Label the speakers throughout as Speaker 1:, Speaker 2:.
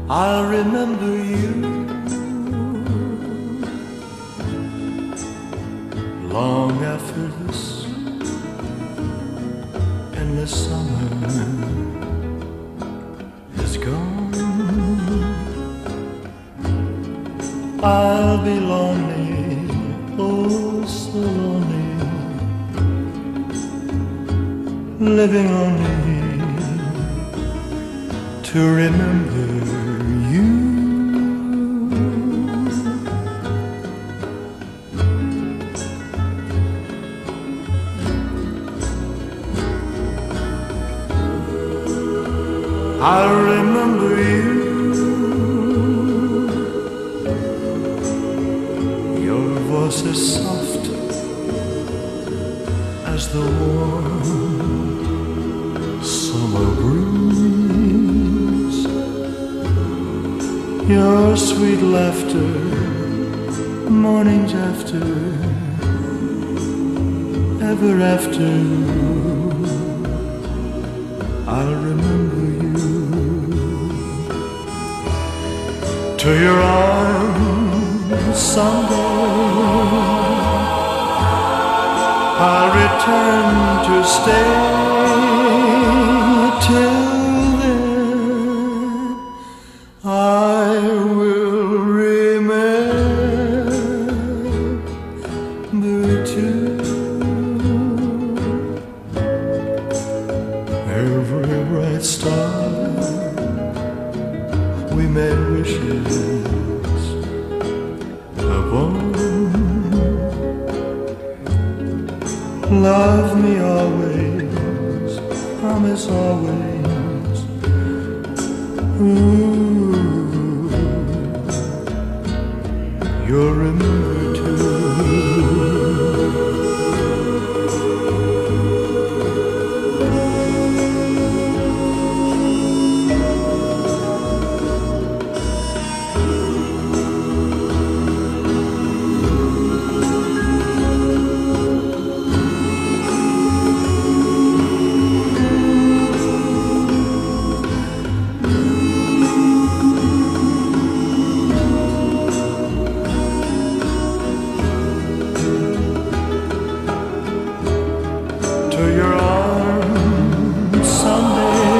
Speaker 1: I'll remember you long after this endless summer is gone. I'll be lonely, oh so lonely, living only to remember you. I remember you, your voice is soft as the warm summer breeze, your sweet laughter mornings after, ever after. I'll remember you. To your arms someday I'll return to stay. Till then I will remember too every bright star we made wishes upon. Love me always, promise always. Ooh, you'll remember too. To your arms someday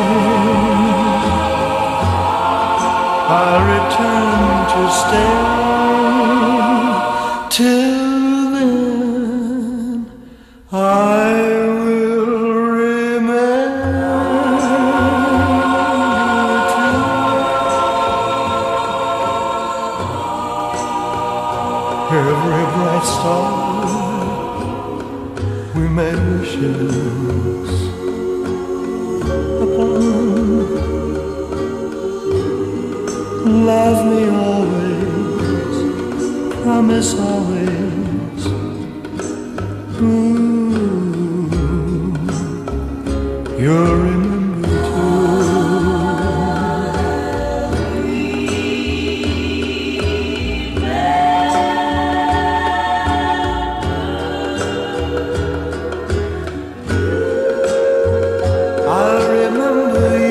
Speaker 1: I'll return to stay. Till then I will remember every bright star we made wishes upon. Love me always, promise always. Ooh, you'll remember too. I'll remember you.